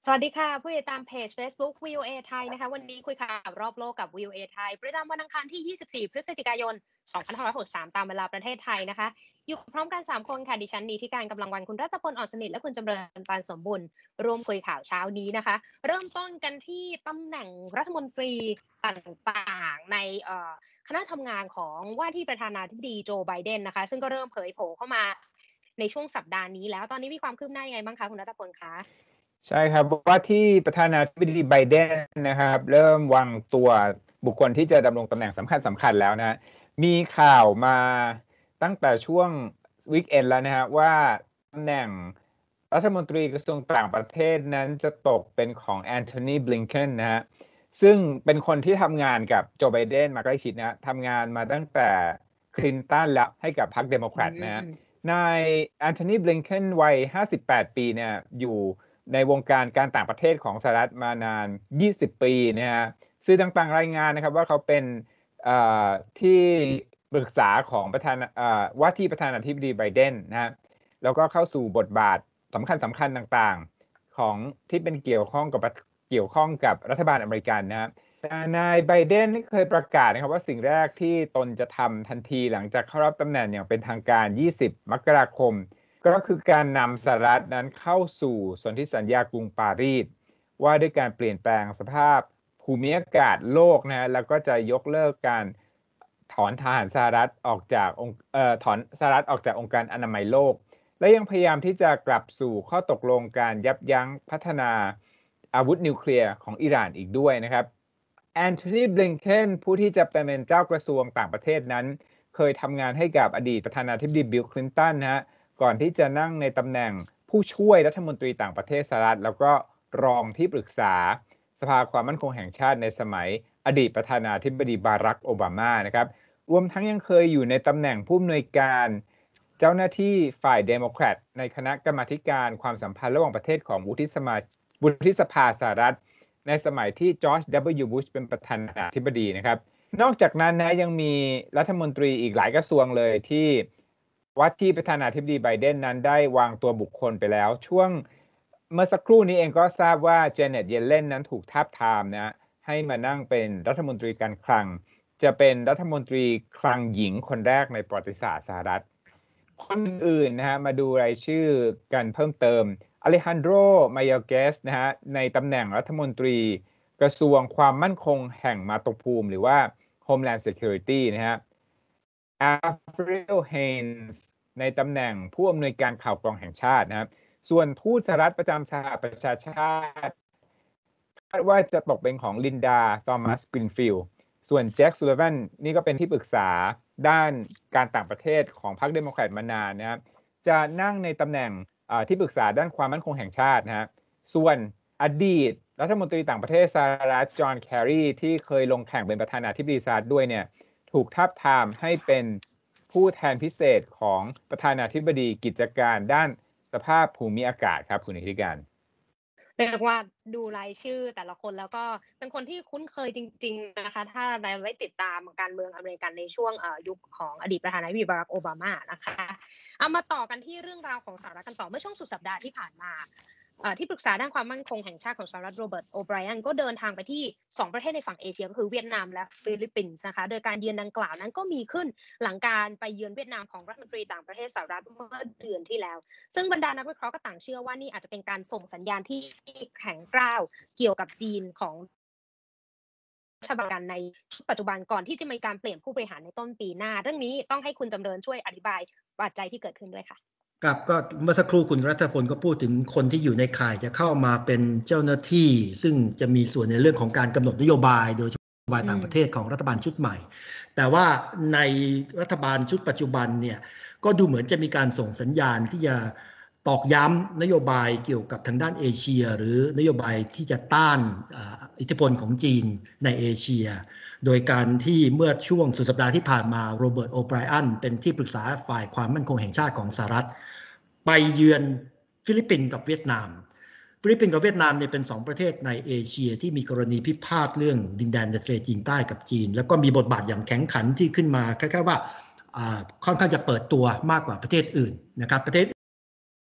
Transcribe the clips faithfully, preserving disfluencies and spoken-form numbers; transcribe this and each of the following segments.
สวัสดีค่ะผู้ติดตามเพจเฟซบุ๊ก วี โอ เอ ไทยนะคะวันนี้คุยข่าวรอบโลกกับ วี โอ เอ ไทยประจำวันอังคารที่ ยี่สิบสี่ พฤศจิกายน สองพันห้าร้อยหกสิบสาม ตามเวลาประเทศไทยนะคะอยู่พร้อมกัน สาม คนค่ะดิฉันนีที่การกำลังวันคุณรัตพล อ่อนสนิทและคุณจำเริญปานสมบุญร่วมคุยข่าวเช้านี้นะคะเริ่มต้นกันที่ตำแหน่งรัฐมนตรีต่างๆในเอ่อคณะทำงานของว่าที่ประธานาธิบดีโจไบเดนนะคะซึ่งก็เริ่มเผยโผเข้ามาในช่วงสัปดาห์นี้แล้วตอนนี้มีความคืบหน้ายังไงบ้างคะคุณรัตพลคะใช่ครับว่าที่ประธานาธิบดีไบเดนนะครับเริ่มวางตัวบุคคลที่จะดำรงตำแหน่งสำคัญสำคัญแล้วนะมีข่าวมาตั้งแต่ช่วงวีคเอนด์แล้วนะฮะว่าตำแหน่งรัฐมนตรีกระทรวงต่างประเทศนั้นจะตกเป็นของแอนโทนีบลิงเคนนะฮะซึ่งเป็นคนที่ทำงานกับโจไบเดนมาใกล้ชิดนะทำงานมาตั้งแต่คลินตันแล้วให้กับพรรคเดโมแครตนะฮะนายแอนโทนีบลิงเคนวัยห้าสิบแปดปีเนี่ยอยู่ในวงการการต่างประเทศของสหรัฐมานานยี่สิบปีนะฮะสื่อต่างๆรายงานนะครับว่าเขาเป็นที่ปรึกษาของประธานว่าที่ประธานาธิบดีไบเดนนะฮะแล้วก็เข้าสู่บทบาทสำคัญสำคัญต่างๆของที่เป็นเกี่ยวข้องกับเกี่ยวข้องกับรัฐบาลอเมริกันนะฮะนายไบเดนเคยประกาศนะครับว่าสิ่งแรกที่ตนจะทำทันทีหลังจากเข้ารับตำแหน่งอย่างเป็นทางการยี่สิบมกราคมก็คือการนำสหรัฐนั้นเข้าสู่สนธิสัญญากรุงปารีสว่าด้วยการเปลี่ยนแปลงสภาพภูมิอากาศโลกนะแล้วก็จะยกเลิกการถอนทหารสหรัฐออกจากองค์เอ่อถอนสหรัฐออกจากองค์การอนามัยโลกและยังพยายามที่จะกลับสู่ข้อตกลงการยับยั้งพัฒนาอาวุธนิวเคลียร์ของอิหร่านอีกด้วยนะครับแอนโทนีบลิงเคนผู้ที่จะเป็นเจ้ากระทรวงต่างประเทศนั้นเคยทำงานให้กับอดีตประธานาธิบดีบิลคลินตันนะฮะก่อนที่จะนั่งในตำแหน่งผู้ช่วยรัฐมนตรีต่างประเทศสหรัฐแล้วก็รองที่ปรึกษาสภาความมั่นคงแห่งชาติในสมัยอดีตประธานาธิบดีบารักโอบามานะครับรวมทั้งยังเคยอยู่ในตำแหน่งผู้อำนวยการเจ้าหน้าที่ฝ่ายเดโมแครตในคณะกรรมาการความสัมพันธ์ระหว่างประเทศของวุฒิสมาวุฒิสภาสหรัฐในสมัยที่จอร์จ ดับเบิลยู บุชเป็นประธานาธิบดีนะครับนอกจากนั้นนะยังมีรัฐมนตรีอีกหลายกระทรวงเลยที่ว่าที่ประธานาธิบดีไบเดนนั้นได้วางตัวบุคคลไปแล้วช่วงเมื่อสักครู่นี้เองก็ทราบว่าเจเน็ตเยเลนนั้นถูกทาบทามนะให้มานั่งเป็นรัฐมนตรีการคลังจะเป็นรัฐมนตรีคลังหญิงคนแรกในประวัติศาสตร์สหรัฐคนอื่นนะฮะมาดูรายชื่อกันเพิ่มเติมอเลฮันโดรมายาเกสนะฮะในตำแหน่งรัฐมนตรีกระทรวงความมั่นคงแห่งมาตุภูมิหรือว่า Homeland Security นะฮะอาฟริลเฮนส์ในตำแหน่งผู้อำนวยการข่าวกรองแห่งชาตินะครับส่วนทูตสหรัฐประจำสหประชาชาติคาดว่าจะตกเป็นของลินดาทอมัสกรินฟิลด์ส่วนแจ็คซูลิวันนี่ก็เป็นที่ปรึกษาด้านการต่างประเทศของพรรคเดโมแครตมานานนะครับจะนั่งในตำแหน่งที่ปรึกษาด้านความมั่นคงแห่งชาตินะฮะส่วนอดีตรัฐมนตรีต่างประเทศสหรัฐจอห์นแคร์รีที่เคยลงแข่งเป็นประธานาธิบดีสหรัฐด้วยเนี่ยถูกทาบทามให้เป็นผู้แทนพิเศษของประธานาธิบดีกิจการด้านสภาพภูมิอากาศครับคุณนิติการเรียกว่าดูรายชื่อแต่ละคนแล้วก็เป็นคนที่คุ้นเคยจริงๆนะคะถ้าเราได้ติดตามการเมืองอเมริกันในช่วงยุคของอดีตประธานาธิบดีบารักโอบามานะคะเอามาต่อกันที่เรื่องราวของสหรัฐกันต่อเมื่อช่วงสุดสัปดาห์ที่ผ่านมาที่ปรึกษาด้านความมั่นคงแห่งชาติของสหรัฐโรเบิร์ตโอไบรอันก็เดินทางไปที่สองประเทศในฝั่งเอเชียก็คือเวียดนามและฟิลิปปินส์นะคะโดยการเยือนดังกล่าวนั้นก็มีขึ้นหลังการไปเยือนเวียดนามของรัฐมนตรีต่างประเทศสหรัฐเมื่อเดือนที่แล้วซึ่งบรรดานักวิเคราะห์ก็ต่างเชื่อว่านี่อาจจะเป็นการส่งสัญญาณที่แข็งกร้าวเกี่ยวกับจีนของรัฐบาลในชุดปัจจุบันก่อนที่จะมีการเปลี่ยนผู้บริหารในต้นปีหน้าเรื่องนี้ต้องให้คุณจำเริญช่วยอธิบายปัจจัยที่เกิดขึ้นด้วยค่ะครับก็เมื่อสักครู่คุณรัฐพลก็พูดถึงคนที่อยู่ในข่ายจะเข้ามาเป็นเจ้าหน้าที่ซึ่งจะมีส่วนในเรื่องของการกำหนดนโยบายโดยเฉพาะนโยบายต่างประเทศของรัฐบาลชุดใหม่แต่ว่าในรัฐบาลชุดปัจจุบันเนี่ยก็ดูเหมือนจะมีการส่งสัญญาณที่จะตอกย้ำนโยบายเกี่ยวกับทางด้านเอเชียหรือนโยบายที่จะต้านอิทธิพลของจีนในเอเชียโดยการที่เมื่อช่วงสุดสัปดาห์ที่ผ่านมาโรเบิร์ตโอไบรอันเป็นที่ปรึกษาฝ่ายความมั่นคงแห่งชาติของสหรัฐไปเยือนฟิลิปปินส์กับเวียดนามฟิลิปปินส์กับเวียดนามเนี่ยเป็นสองประเทศในเอเชียที่มีกรณีพิพาทเรื่องดินแดนทะเลจีนใต้กับจีนแล้วก็มีบทบาทอย่างแข็งขันที่ขึ้นมาคล้ายๆว่าค่อนข้างจะเปิดตัวมากกว่าประเทศอื่นนะครับประเทศ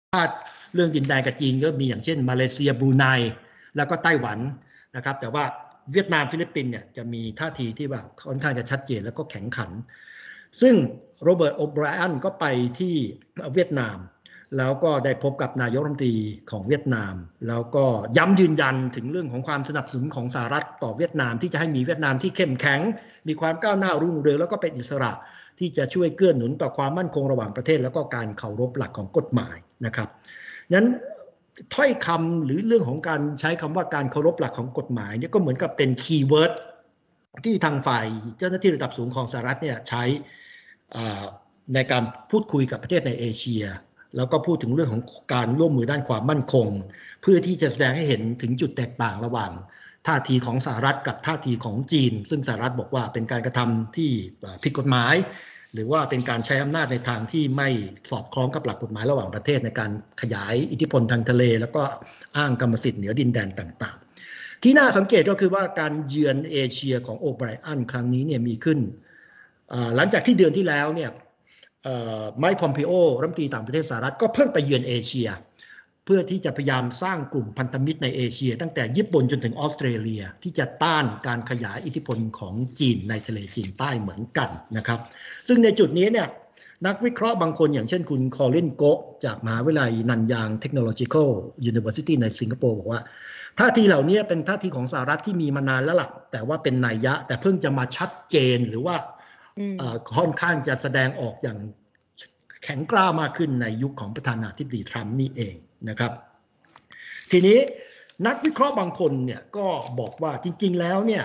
าทเรื่องดินแดนกับจีนก็มีอย่างเช่นมาเลเซียบรูไนแล้วก็ไต้หวันนะครับแต่ว่าเวียดนามฟิลิปปินส์เนี่ยจะมีท่าทีที่แบบค่อนข้างจะชัดเจนแล้วก็แข็งขันซึ่งโรเบิร์ตโอไบรอันก็ไปที่เวียดนามแล้วก็ได้พบกับนายกรัฐมนตรีของเวียดนามแล้วก็ย้ำยืนยันถึงเรื่องของความสนับสนุนของสหรัฐต่อเวียดนามที่จะให้มีเวียดนามที่เข้มแข็งมีความก้าวหน้ารุ่งเรืองแล้วก็เป็นอิสระที่จะช่วยเกื้อหนุนต่อความมั่นคงระหว่างประเทศแล้วก็การเคารพหลักของกฎหมายนะครับนั้นถ้อยคำหรือเรื่องของการใช้คำว่าการเคารพหลักของกฎหมายเนี่ยก็เหมือนกับเป็นคีย์เวิร์ดที่ทางฝ่ายเจ้าหน้าที่ระดับสูงของสหรัฐเนี่ยใช้ในการพูดคุยกับประเทศในเอเชียแล้วก็พูดถึงเรื่องของการร่วมมือด้านความมั่นคงเพื่อที่จะแสดงให้เห็นถึงจุดแตกต่างระหว่างท่าทีของสหรัฐกับท่าทีของจีนซึ่งสหรัฐบอกว่าเป็นการกระทำที่ผิดกฎหมายหรือว่าเป็นการใช้อำนาจในทางที่ไม่สอดคล้องกับหลักกฎหมายระหว่างประเทศในการขยายอิทธิพลทางทะเลแล้วก็อ้างกรรมสิทธิ์เหนือดินแดนต่างๆที่น่าสังเกตก็คือว่าการเยือนเอเชียของโอไบรอันครั้งนี้เนี่ยมีขึ้นหลังจากที่เดือนที่แล้วเนี่ยไมค์ พอมปิโอรัฐมนตรีต่างประเทศสหรัฐก็เพิ่งไปเยือนเอเชียเพื่อที่จะพยายามสร้างกลุ่มพันธมิตรในเอเชียตั้งแต่ญี่ปุ่นจนถึงออสเตรเลียที่จะต้านการขยายอิทธิพลของจีนในทะเลจีนใต้เหมือนกันนะครับซึ่งในจุดนี้เนี่ยนักวิเคราะห์บางคนอย่างเช่นคุณคอลินโกะจากมหาวิทยาลัยนันยางเทคโนโลยีคอลยูนิเวอร์ซิตี้ในสิงคโปร์บอกว่าท่าทีเหล่านี้เป็นท่าทีของสหรัฐที่มีมานานแล้วล่ะแต่ว่าเป็นนัยยะแต่เพิ่งจะมาชัดเจนหรือว่าค่อนข้างจะแสดงออกอย่างแข็งกร้ามากขึ้นในยุคของประธานาธิบดีทรัมป์นี่เองนะครับทีนี้นักวิเคราะห์บางคนเนี่ยก็บอกว่าจริงๆแล้วเนี่ย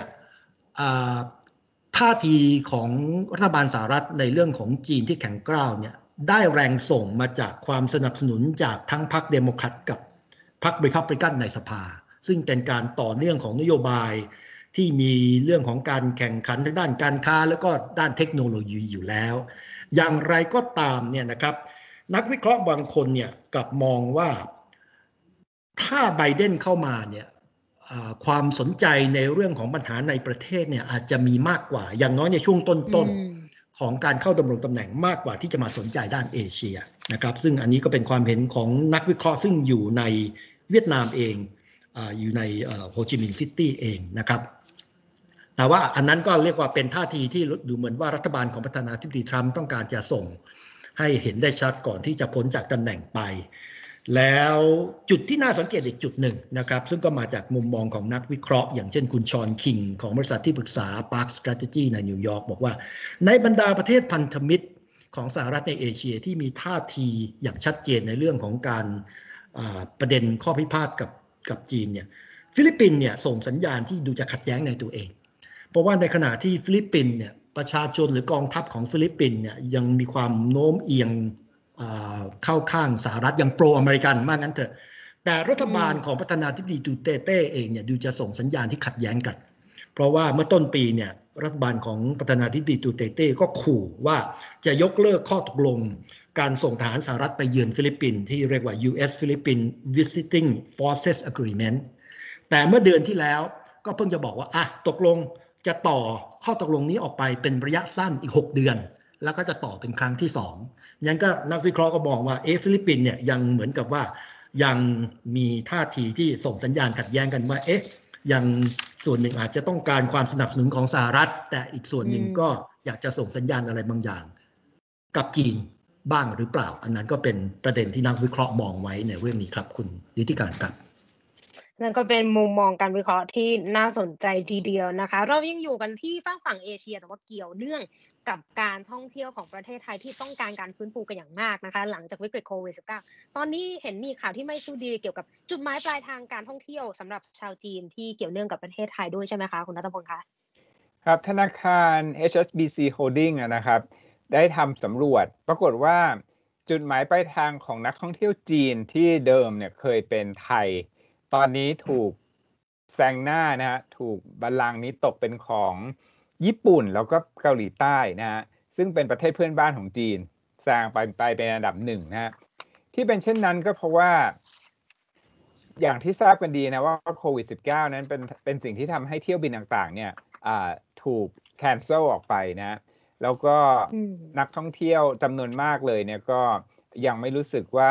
ท่าทีของรัฐบาลสหรัฐในเรื่องของจีนที่แข็งกร้าวเนี่ยได้แรงส่งมาจากความสนับสนุนจากทั้งพรรคเดโมแครตกับพรรครีพับลิกันในสภาซึ่งเป็นการต่อเนื่องของนโยบายที่มีเรื่องของการแข่งขันทางด้านการค้าแล้วก็ด้านเทคโนโลยีอยู่แล้วอย่างไรก็ตามเนี่ยนะครับนักวิเคราะห์บางคนเนี่ยกลับมองว่าถ้าไบเดนเข้ามาเนี่ยความสนใจในเรื่องของปัญหาในประเทศเนี่ยอาจจะมีมากกว่าอย่างน้อยในช่วงต้นๆของการเข้าดำรงตำแหน่งมากกว่าที่จะมาสนใจด้านเอเชียนะครับซึ่งอันนี้ก็เป็นความเห็นของนักวิเคราะห์ซึ่งอยู่ในเวียดนามเองอยู่ในโฮจิมินห์ซิตี้เองนะครับแต่ว่าอันนั้นก็เรียกว่าเป็นท่าทีที่ดูเหมือนว่ารัฐบาลของประธานาธิบดีทรัมป์ต้องการจะส่งให้เห็นได้ชัดก่อนที่จะพ้นจากตำแหน่งไปแล้วจุดที่น่าสังเกตอีกจุดหนึ่งนะครับซึ่งก็มาจากมุมมองของนักวิเคราะห์อย่างเช่นคุณชอนคิงของบริษัทที่ปรึกษา Park Strategy ในนิวยอร์กบอกว่าในบรรดาประเทศพันธมิตรของสหรัฐในเอเชียที่มีท่าทีอย่างชัดเจนในเรื่องของการประเด็นข้อพิพาทกับกับจีนเนี่ยฟิลิปปินส์เนี่ยส่งสัญญาณที่ดูจะขัดแย้งในตัวเองเพราะว่าในขณะที่ฟิลิปปินส์เนี่ยประชาชนหรือกองทัพของฟิลิปปินส์เนี่ยยังมีความโน้มเอียงเข้าข้างสหรัฐยังโปรอเมริกันมากงั้นเถอะแต่รัฐบาลของประธานาธิบดีดูเตเต้เองเนี่ยดูจะส่งสัญญาณที่ขัดแย้งกันเพราะว่าเมื่อต้นปีเนี่ยรัฐบาลของประธานาธิบดีดูเตเต้ก็ขู่ว่าจะยกเลิกข้อตกลงการส่งทหารสหรัฐไปเยือนฟิลิปปินส์ที่เรียกว่า ยู เอส Philippine Visiting Forces Agreement แต่เมื่อเดือนที่แล้วก็เพิ่งจะบอกว่าอ่ะตกลงจะต่อข้อตกลงนี้ออกไปเป็นระยะสั้นอีกหกเดือนแล้วก็จะต่อเป็นครั้งที่สองยังก็นักวิเคราะห์ก็มองว่าเอฟิลิปปินส์เนี่ยยังเหมือนกับว่ายังมีท่าทีที่ส่งสัญญาณขัดแย้งกันว่าเอ๊ะยังส่วนหนึ่งอาจจะต้องการความสนับสนุนของสหรัฐแต่อีกส่วนหนึ่งก็อยากจะส่งสัญญาณอะไรบางอย่างกับจีนบ้างหรือเปล่าอันนั้นก็เป็นประเด็นที่นักวิเคราะห์มองไว้ในเรื่องนี้ครับคุณนิติการครับนั่นก็เป็นมุมมองการวิเคราะห์ที่น่าสนใจทีเดียวนะคะเรายังอยู่กันที่ฝั่งฝั่งเอเชียแต่ว่าเกี่ยวเนื่องกับการท่องเที่ยวของประเทศไทยที่ต้องการการฟื้นฟูกันอย่างมากนะคะหลังจากวิกฤตโควิด สิบเก้า ตอนนี้เห็นมีข่าวที่ไม่สู้ดีเกี่ยวกับจุดหมายปลายทางการท่องเที่ยวสำหรับชาวจีนที่เกี่ยวเนื่องกับประเทศไทยด้วยใช่ไหมคะคุณณัฐพลคะครับธนาคาร เอช เอส บี ซี Holding นะครับได้ทำสำรวจปรากฏว่าจุดหมายปลายทางของนักท่องเที่ยวจีนที่เดิมเนี่ยเคยเป็นไทยตอนนี้ถูกแซงหน้านะฮะถูกบัลลังก์นี้ตกเป็นของญี่ปุ่นแล้วก็เกาหลีใต้นะฮะซึ่งเป็นประเทศเพื่อนบ้านของจีนแซงไปไปเป็นอันดับหนึ่งนะฮะที่เป็นเช่นนั้นก็เพราะว่าอย่างที่ทราบกันดีนะว่าโควิด สิบเก้า นั้นเป็นเป็นสิ่งที่ทำให้เที่ยวบินต่างๆเนี่ยถูกแคนเซิลออกไปนะแล้วก็นักท่องเที่ยวจำนวนมากเลยเนี่ยก็ยังไม่รู้สึกว่า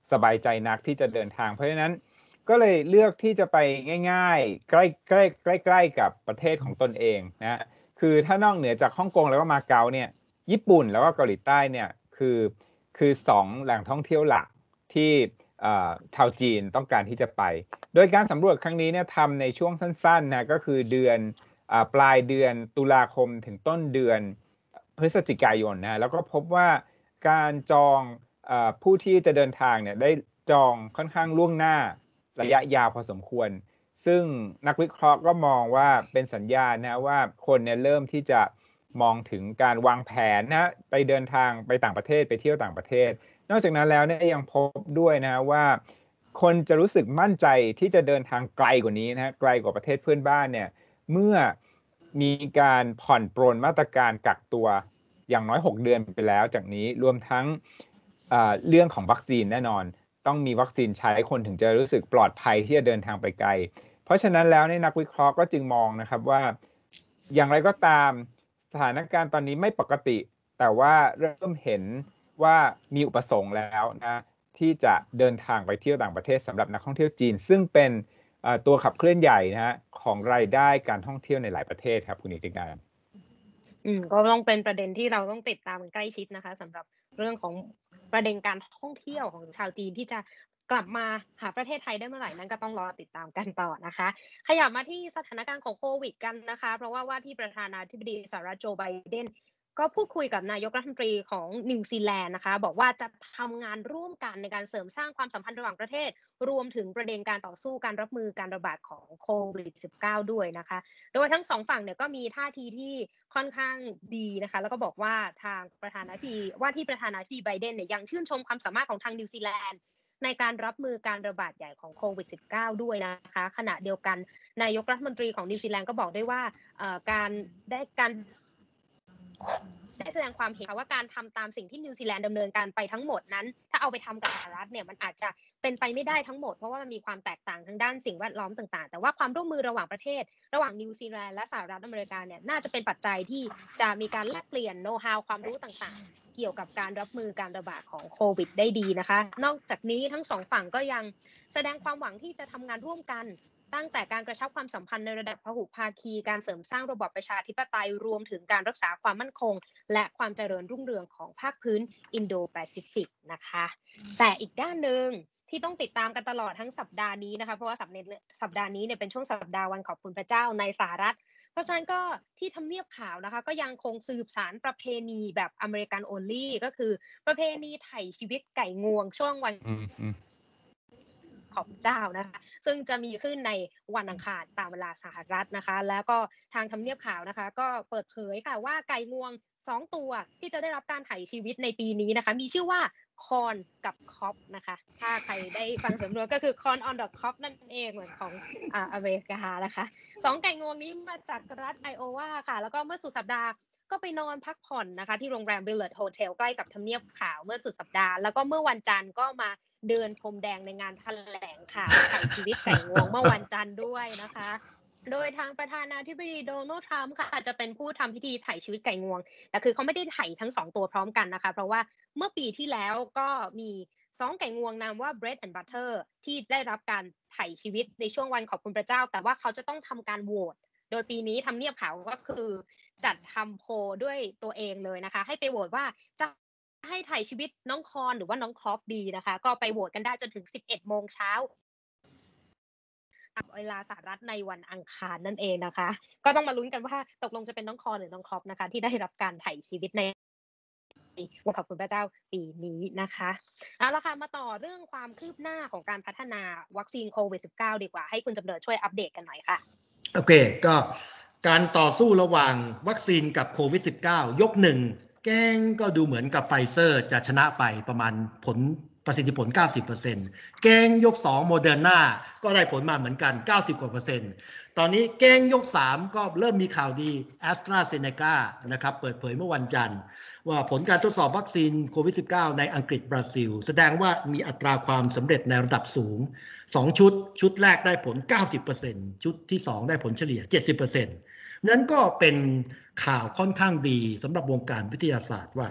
สบายใจนักที่จะเดินทางเพราะฉะนั้นก็เลยเลือกที่จะไปง่ายๆใกล้ใกล้ใกล้ใกล้กับประเทศของตนเองนะคือถ้านอกเหนือจากฮ่องกงแล้วก็มาเก๊าเนี่ยญี่ปุ่นแล้วก็เกาหลีใต้เนี่ยคือคือสองแหล่งท่องเที่ยวหลักที่ชาวจีนต้องการที่จะไปโดยการสำรวจครั้งนี้เนี่ยทำในช่วงสั้นๆนะก็คือเดือนปลายเดือนตุลาคมถึงต้นเดือนพฤศจิกายนนะแล้วก็พบว่าการจองผู้ที่จะเดินทางเนี่ยได้จองค่อนข้างล่วงหน้าระยะยาวพอสมควรซึ่งนักวิเคราะห์ก็มองว่าเป็นสัญญาณนะว่าคนเนี่ยเริ่มที่จะมองถึงการวางแผนนะไปเดินทางไปต่างประเทศไปเที่ยวต่างประเทศนอกจากนั้นแล้วเนี่ยยังพบด้วยนะว่าคนจะรู้สึกมั่นใจที่จะเดินทางไกลกว่านี้นะไกลกว่าประเทศเพื่อนบ้านเนี่ยเมื่อมีการผ่อนปรนมาตรการกักตัวอย่างน้อยหกเดือนไปแล้วจากนี้รวมทั้งเรื่องของวัคซีนแน่นอนต้องมีวัคซีนใช้คนถึงจะรู้สึกปลอดภัยที่จะเดินทางไปไกลเพราะฉะนั้นแล้วในนักวิเคราะห์ก็จึงมองนะครับว่าอย่างไรก็ตามสถานการณ์ตอนนี้ไม่ปกติแต่ว่าเริ่มเห็นว่ามีอุปสงค์แล้วนะที่จะเดินทางไปเที่ยวต่างประเทศสำหรับนักท่องเที่ยวจีนซึ่งเป็นตัวขับเคลื่อนใหญ่นะฮะของรายได้การท่องเที่ยวในหลายประเทศครับคุณนิติการอืมก็ต้องเป็นประเด็นที่เราต้องติดตามใกล้ชิดนะคะสำหรับเรื่องของประเด็นการท่องเที่ยวของชาวจีนที่จะกลับมาหาประเทศไทยได้เมื่อไหร่นั้นก็ต้องรอติดตามกันต่อนะคะขยับมาที่สถานการณ์ของโควิดกันนะคะเพราะว่าว่าที่ประธานาธิบดีสหรัฐโจไบเดนก็พูดคุยกับนายกรัฐมนตรีของนิวซีแลนด์นะคะบอกว่าจะทำงานร่วมกันในการเสริมสร้างความสัมพันธ์ระหว่างประเทศรวมถึงประเด็นการต่อสู้การรับมือการระบาดของโควิด สิบเก้า ด้วยนะคะโดยทั้งสองฝั่งเนี่ยก็มีท่าทีที่ค่อนข้างดีนะคะแล้วก็บอกว่าทางประธานาธิบดีว่าที่ประธานาธิบดีไบเดนเนี่ยยังชื่นชมความสามารถของทางนิวซีแลนด์ในการรับมือการระบาดใหญ่ของโควิด สิบเก้า ด้วยนะคะขณะเดียวกันนายกรัฐมนตรีของนิวซีแลนด์ก็บอกด้วยว่าการได้การได้แสดงความเห็นว่าการทำตามสิ่งที่นิวซีแลนด์ดำเนินการไปทั้งหมดนั้นถ้าเอาไปทำกับสหรัฐเนี่ยมันอาจจะเป็นไปไม่ได้ทั้งหมดเพราะว่ามันมีความแตกต่างทางด้านสิ่งแวดล้อมต่างๆแต่ว่าความร่วมมือระหว่างประเทศระหว่างนิวซีแลนด์และสหรัฐอเมริกาเนี่ยน่าจะเป็นปัจจัยที่จะมีการแลกเปลี่ยนโน้ตฮาวความรู้ต่างๆเกี่ยวกับการรับมือการระบาดของโควิดได้ดีนะคะนอกจากนี้ทั้งสองฝั่งก็ยังแสดงความหวังที่จะทำงานร่วมกันตั้งแต่การกระชับความสัมพันธ์ในระดับพหุภาคีการเสริมสร้างระบอบประชาธิปไตยรวมถึงการรักษาความมั่นคงและความเจริญรุ่งเรืองของภาคพื้นอินโดแปซิฟิกนะคะแต่อีกด้านหนึ่งที่ต้องติดตามกันตลอดทั้งสัปดาห์นี้นะคะเพราะว่าสัปดาห์นี้เนี่ยเป็นช่วงสัปดาห์วันขอบคุณพระเจ้าในสหรัฐเพราะฉะนั้นก็ที่ทำเนียบขาวนะคะก็ยังคงสืบสานประเพณีแบบอเมริกันโอลี่ก็คือประเพณีไถ่ชีวิตไก่งวงช่วงวันของเจ้านะคะซึ่งจะมีขึ้นในวันอังคารตามเวลาสหรัฐนะคะแล้วก็ทางทำเนียบขาวนะคะก็เปิดเผยค่ะว่าไก่งวงสองตัวที่จะได้รับการไถ่ชีวิตในปีนี้นะคะมีชื่อว่าคอนกับคอปนะคะถ้าใครได้ฟังสำนวนก็คือคอนออนเดอะคอปนั่นเองเหมือนของอ่าอเมริกานะคะสองไก่งวงนี้มาจากรัฐไอโอวาค่ะแล้วก็เมื่อสุดสัปดาห์ก็ไปนอนพักผ่อนนะคะที่โรงแรมวิลเลอร์โฮเทลใกล้กับทำเนียบขาวเมื่อสุดสัปดาห์แล้วก็เมื่อวันจันทร์ก็มาเดินพรมแดงในงานแถลงข่าวไถ่ชีวิตไก่งวงเมื่อวันจันทร์ด้วยนะคะโดยทางประธานาธิบดีโดนัลด์ทรัมป์ค่ะจะเป็นผู้ทำพิธีไถ่ชีวิตไก่งวงแต่คือเขาไม่ได้ไถ่ทั้งสองตัวพร้อมกันนะคะเพราะว่าเมื่อปีที่แล้วก็มีสองไก่งวงนามว่า bread and butter ที่ได้รับการไถ่ชีวิตในช่วงวันขอบคุณพระเจ้าแต่ว่าเขาจะต้องทำการโหวตโดยปีนี้ทำเนียบขาวก็คือจัดทำโพลด้วยตัวเองเลยนะคะให้ไปโหวตว่าจะให้ไถ่ชีวิตน้องคอนหรือว่าน้องคอฟดีนะคะก็ไปโหวตกันได้จนถึง สิบเอ็ดโมงเช้าตามเวลาสหรัฐในวันอังคารนั่นเองนะคะก็ต้องมาลุ้นกันว่าตกลงจะเป็นน้องคอนหรือน้องคอฟนะคะที่ได้รับการไถ่ชีวิตในวันขอบคุณพระเจ้าปีนี้นะคะเอาละค่ะมาต่อเรื่องความคืบหน้าของการพัฒนาวัคซีนโควิด สิบเก้า ดีกว่าให้คุณจำเริญช่วยอัปเดตกันหน่อยค่ะโอเคก็การต่อสู้ระหว่างวัคซีนกับโควิด สิบเก้า ยกหนึ่งแกงก็ดูเหมือนกับไฟเซอร์จะชนะไปประมาณผลประสิทธิผล เก้าสิบเปอร์เซ็นต์ แกงยกสองโมเดอร์นาก็ได้ผลมาเหมือนกัน เก้าสิบกว่าเปอร์เซ็นต์ตอนนี้แกงยกสามก็เริ่มมีข่าวดี AstraZeneca นะครับเปิดเผยเมื่อวันจันทร์ว่าผลการทดสอบวัคซีนโควิด สิบเก้า ในอังกฤษบราซิลแสดงว่ามีอัตราความสำเร็จในระดับสูงสองชุดชุดแรกได้ผล เก้าสิบเปอร์เซ็นต์ ชุดที่สองได้ผลเฉลี่ย เจ็ดสิบเปอร์เซ็นต์ นั้นก็เป็นข่าวค่อนข้างดีสำหรับวงการวิทยาศาสตร์ว่า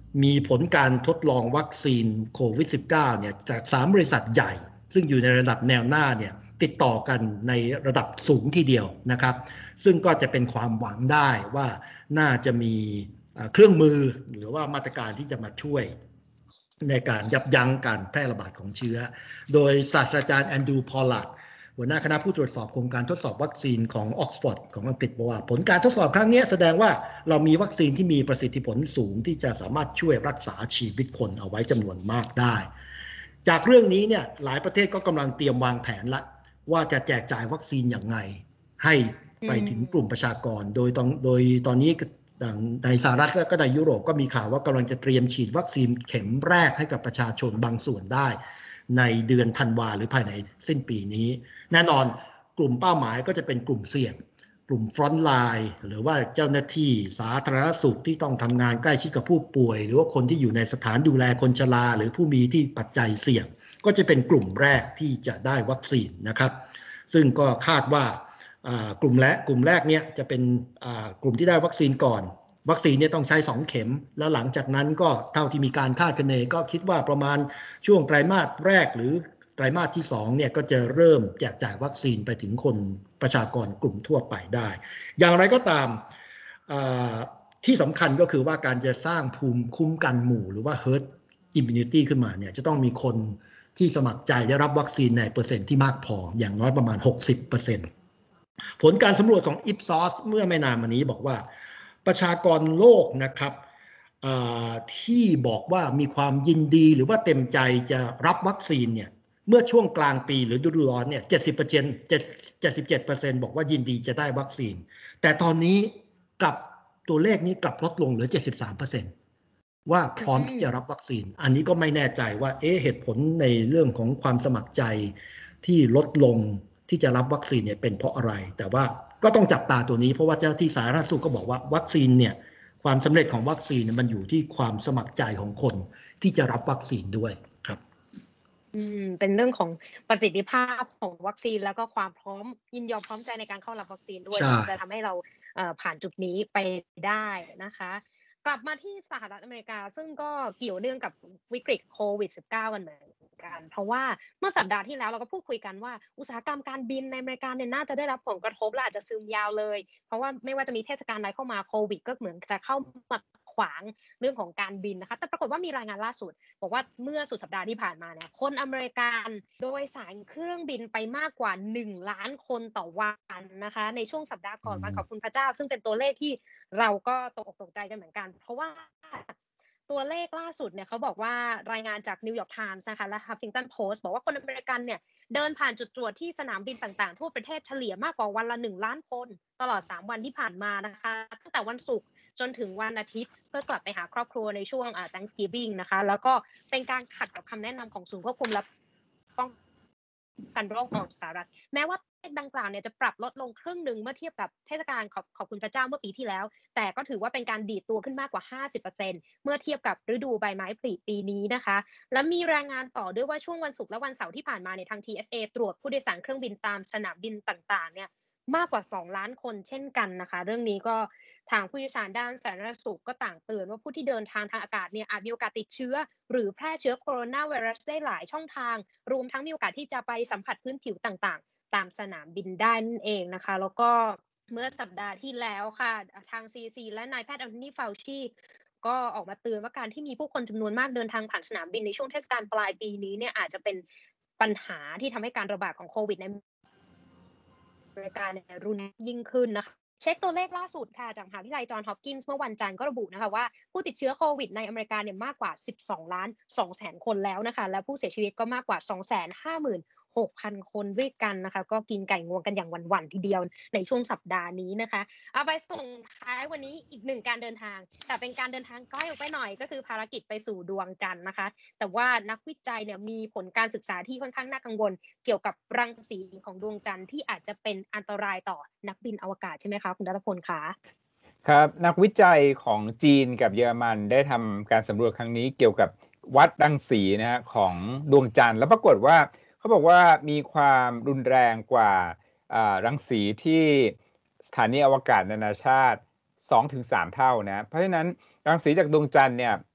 มีผลการทดลองวัคซีนโควิด สิบเก้า เนี่ยจากสามบริษัทใหญ่ซึ่งอยู่ในระดับแนวหน้าเนี่ยติดต่อกันในระดับสูงทีเดียวนะครับซึ่งก็จะเป็นความหวังได้ว่าน่าจะมีเครื่องมือหรือว่ามาตรการที่จะมาช่วยในการยับยั้งการแพร่ระบาดของเชื้อโดยศาสตราจารย์แอนดรูว์ พอลลัดหัวหน้าคณะผู้ตรวจสอบโครงการทดสอบวัคซีนของออกซฟอร์ดของอังกฤษบอกว่าผลการทดสอบครั้งนี้แสดงว่าเรามีวัคซีนที่มีประสิทธิผลสูงที่จะสามารถช่วยรักษาชีวิตคนเอาไว้จำนวนมากได้จากเรื่องนี้เนี่ยหลายประเทศก็กำลังเตรียมวางแผนละว่าจะแจกจ่ายวัคซีนอย่างไรให้ไปถึงกลุ่มประชากรโดยตอนโดยตอนนี้ในสหรัฐและก็ในยุโรปก็มีข่าวว่ากำลังจะเตรียมฉีดวัคซีนเข็มแรกให้กับประชาชนบางส่วนได้ในเดือนธันวาหรือภายในสิ้นปีนี้แน่นอนกลุ่มเป้าหมายก็จะเป็นกลุ่มเสี่ยงกลุ่มฟรอนต์ไลน์หรือว่าเจ้าหน้าที่สาธารณสุขที่ต้องทำงานใกล้ชิดกับผู้ป่วยหรือว่าคนที่อยู่ในสถานดูแลคนชราหรือผู้มีที่ปัจจัยเสี่ยงก็จะเป็นกลุ่มแรกที่จะได้วัคซีนนะครับซึ่งก็คาดว่ากลุ่มแรกกลุ่มแรกเนี่ยจะเป็นกลุ่มที่ได้วัคซีนก่อนวัคซีนเนี่ยต้องใช้สองเข็มแล้วหลังจากนั้นก็เท่าที่มีการคาดคะเนก็คิดว่าประมาณช่วงไตรมาสแรกหรือไตรมาสที่สองเนี่ยก็จะเริ่มแจกจ่ายวัคซีนไปถึงคนประชากรกลุ่มทั่วไปได้อย่างไรก็ตามที่สำคัญก็คือว่าการจะสร้างภูมิคุ้มกันหมู่หรือว่า herd immunity ขึ้นมาเนี่ยจะต้องมีคนที่สมัครใจได้รับวัคซีนในเปอร์เซ็นต์ที่มากพออย่างน้อยประมาณ หกสิบเปอร์เซ็นต์ ผลการสำรวจของ Ipsos เมื่อไม่นานมานี้บอกว่าประชากรโลกนะครับที่บอกว่ามีความยินดีหรือว่าเต็มใจจะรับวัคซีนเนี่ยเมื่อช่วงกลางปีหรือฤดูร้อนเนี่ย เจ็ดสิบเปอร์เซ็นต์ เจ็ดสิบเจ็ดเปอร์เซ็นต์ บอกว่ายินดีจะได้วัคซีนแต่ตอนนี้กลับตัวเลขนี้กลับลดลงเหลือ เจ็ดสิบสามเปอร์เซ็นต์ ว่าพร้อมที่จะรับวัคซีนอันนี้ก็ไม่แน่ใจว่าเอ๊ะเหตุผลในเรื่องของความสมัครใจที่ลดลงที่จะรับวัคซีนเนี่ยเป็นเพราะอะไรแต่ว่าก็ต้องจับตาตัวนี้เพราะว่าเจ้าที่สาธารณสุขก็บอกว่าวัคซีนเนี่ยความสำเร็จของวัคซีนมันอยู่ที่ความสมัครใจของคนที่จะรับวัคซีนด้วยครับอืมเป็นเรื่องของประสิทธิภาพของวัคซีนแล้วก็ความพร้อมยินยอมพร้อมใจในการเข้ารับวัคซีนด้วยจะทำให้เราผ่านจุดนี้ไปได้นะคะกลับมาที่สหรัฐอเมริกาซึ่งก็เกี่ยวเนื่องกับวิกฤตโควิด สิบเก้า กันเหมือนกันเพราะว่าเมื่อสัปดาห์ที่แล้วเราก็พูดคุยกันว่าอุตสาหกรรมการบินในอเมริกาเนี่ยน่าจะได้รับผลกระทบและอาจจะซึมยาวเลยเพราะว่าไม่ว่าจะมีเทศกาลอะไรเข้ามาโควิดก็เหมือนจะเข้ามาขวางเรื่องของการบินนะคะแต่ปรากฏว่ามีรายงานล่าสุดบอกว่าเมื่อสุดสัปดาห์ที่ผ่านมาเนี่ยคนอเมริกันโดยสารเครื่องบินไปมากกว่าหนึ่งล้านคนต่อวันนะคะในช่วงสัปดาห์ก่อนวันขอบคุณพระเจ้าซึ่งเป็นตัวเลขที่เราก็ตกอกตกใจกันเหมือนกันเพราะว่าตัวเลขล่าสุดเนี่ยเขาบอกว่ารายงานจากนิวยอร์กไทมส์นะคะและ Huffington Post บอกว่าคนอเมริกันเนี่ยเดินผ่านจุดตรวจที่สนามบินต่างๆทั่วประเทศเฉลี่ยมากกว่าวันละหนึ่งล้านคนตลอดสามวันที่ผ่านมานะคะตั้งแต่วันศุกร์จนถึงวันอาทิตย์เพื่อกลับไปหาครอบครัวในช่วง Thanksgiving นะคะแล้วก็เป็นการขัดกับคำแนะนำของศูนย์ควบคุมและป้องกันโรคของสหรัฐแม้ว่าเลขดังกล่าวเนี่ยจะปรับลดลงครึ่งหนึ่งเมื่อเทียบกับเทศกาลขอบขอบคุณพระเจ้าเมื่อปีที่แล้วแต่ก็ถือว่าเป็นการดีดตัวขึ้นมากกว่า ห้าสิบเปอร์เซ็นต์ เมื่อเทียบกับฤดูใบไม้ผลิปีนี้นะคะและมีรายงานต่อด้วยว่าช่วงวันศุกร์และวันเสาร์ที่ผ่านมาเนี่ยทาง ที เอส เอ ตรวจผู้โดยสารเครื่องบินตามสนามบินต่างๆเนี่ยมากกว่าสองล้านคนเช่นกันนะคะเรื่องนี้ก็ทางผู้เชี่ยวชาญด้านสาธารณสุขก็ต่างเตือนว่าผู้ที่เดินทางทางอากาศเนี่ยอาจมีโอกาสติดเชื้อหรือแพร่เชื้อโคโรนาไวรัสได้หลายช่องทางรวมทั้งมีโอกาสที่จะไปสัมผัสพื้นผิวต่างๆตามสนามบินได้นั่นเองนะคะแล้วก็เมื่อสัปดาห์ที่แล้วค่ะทาง ซี ดี ซี และนายแพทย์แอนโทนี ฟาวชีก็ออกมาเตือนว่าการที่มีผู้คนจำนวนมากเดินทางผ่านสนามบินในช่วงเทศกาลปลายปีนี้เนี่ยอาจจะเป็นปัญหาที่ทำให้การระบาดของโควิดในอเมริกาเนี่ยรุนแรงยิ่งขึ้นนะคะเช็คตัวเลขล่าสุดค่ะจากมหาวิทยาลัยจอห์นฮอปกินส์เมื่อวันจันทร์ก็ระบุนะคะว่าผู้ติดเชื้อโควิดในอเมริกาเนี่ยมากกว่าสิบสองล้านสองแสนคนแล้วนะคะและผู้เสียชีวิตก็มากกว่า สองแสนห้าหมื่นหกพัน คนด้วยกันนะคะก็กินไก่งวงกันอย่างหวั่นๆทีเดียวในช่วงสัปดาห์นี้นะคะเอาไปส่งท้ายวันนี้อีกหนึ่งการเดินทางแต่เป็นการเดินทางใกล้ออกไปหน่อยก็คือภารกิจไปสู่ดวงจันทร์นะคะแต่ว่านักวิจัยเนี่ยมีผลการศึกษาที่ค่อนข้างน่ากังวลเกี่ยวกับรังสีของดวงจันทร์ที่อาจจะเป็นอันตรายต่อนักบินอวกาศใช่ไหมคะคุณรัตพลคะครับนักวิจัยของจีนกับเยอรมันได้ทำการสำรวจครั้งนี้เกี่ยวกับวัดรังสีนะฮะของดวงจันทร์แล้วปรากฏว่าเขาบอกว่ามีความรุนแรงกว่ารังสีที่สถานีอวกาศนานาชาติ สองถึงสาม เท่านะเพราะฉะนั้นรังสีจากดวงจันทร์เนี่ย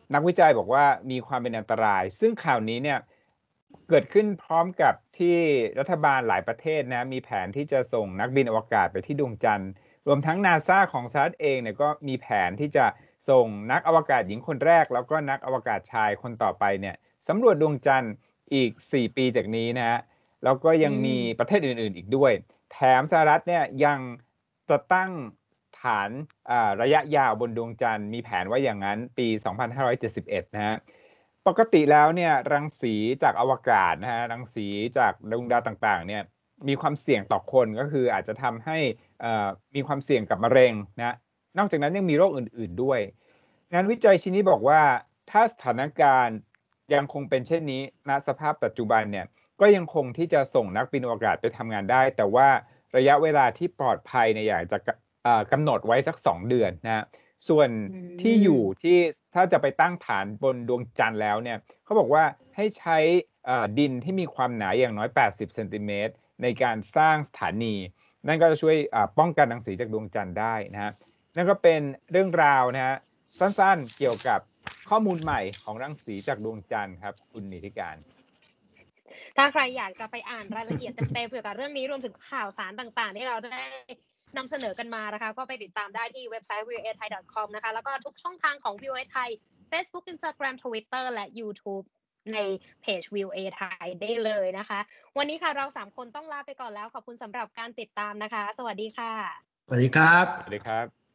นักวิจัยบอกว่ามีความเป็นอันตรายซึ่งข่าวนี้เนี่ยเกิดขึ้นพร้อมกับที่รัฐบาลหลายประเทศนะมีแผนที่จะส่งนักบินอวกาศไปที่ดวงจันทร์รวมทั้ง NASA ของสหรัฐเองเนี่ยก็มีแผนที่จะส่งนักอวกาศหญิงคนแรกแล้วก็นักอวกาศชายคนต่อไปเนี่ยสำรวจดวงจันทร์อีกสี่ปีจากนี้นะฮะแล้วก็ยังมีประเทศอื่นๆอีกด้วยแถมสหรัฐเนี่ยยังจะตั้งฐานระยะยาวบนดวงจันทร์มีแผนว่าอย่างนั้นปีสองพันห้าร้อยเจ็ดสิบเอ็ดนะฮะปกติแล้วเนี่ยรังสีจากอวกาศนะฮะรังสีจากดวงดาวต่างๆเนี่ยมีความเสี่ยงต่อคนก็คืออาจจะทำให้มีความเสี่ยงกับมะเร็งนะนอกจากนั้นยังมีโรคอื่นๆด้วยงานวิจัยชิ้นนี้บอกว่าถ้าสถานการณ์ยังคงเป็นเช่นนี้ณสภาพปัจจุบันเนี่ยก็ยังคงที่จะส่งนักบินอวกาศไปทำงานได้แต่ว่าระยะเวลาที่ปลอดภัยเนี่ยอยากจะกำหนดไว้สักสองเดือนนะส่วนที่อยู่ที่ถ้าจะไปตั้งฐานบนดวงจันทร์แล้วเนี่ยเขาบอกว่าให้ใช้ดินที่มีความหนาอย่างน้อยแปดสิบเซนติเมตรในการสร้างสถานีนั่นก็จะช่วยป้องกันรังสีจากดวงจันทร์ได้นะฮะนั่นก็เป็นเรื่องราวนะฮะสั้นๆเกี่ยวกับข้อมูลใหม่ของรังสีจากดวงจันทร์ครับคุณนิติการถ้าใครอยากจะไปอ่านรายละเอียดเต็มๆเกี่ยวกับเรื่องนี้รวมถึงข่าวสารต่างๆที่เราได้นำเสนอกันมานะคะก็ไปติดตามได้ที่เว็บไซต์ วี โอ เอ ไทย ดอท คอม นะคะแล้วก็ทุกช่องทางของ วี โอ เอ ไทย Facebook Instagram Twitter และ YouTube ในเพจ วี โอ เอ ไทยได้เลยนะคะวันนี้ค่ะเราสามคนต้องลาไปก่อนแล้วขอบคุณสำหรับการติดตามนะคะสวัสดีค่ะสวัสดีครับสวัสดีครับ